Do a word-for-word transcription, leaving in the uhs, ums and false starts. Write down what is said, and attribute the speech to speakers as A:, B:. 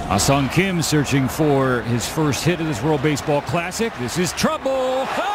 A: Ha-Seong Kim searching for his first hit of this World Baseball Classic. This is trouble.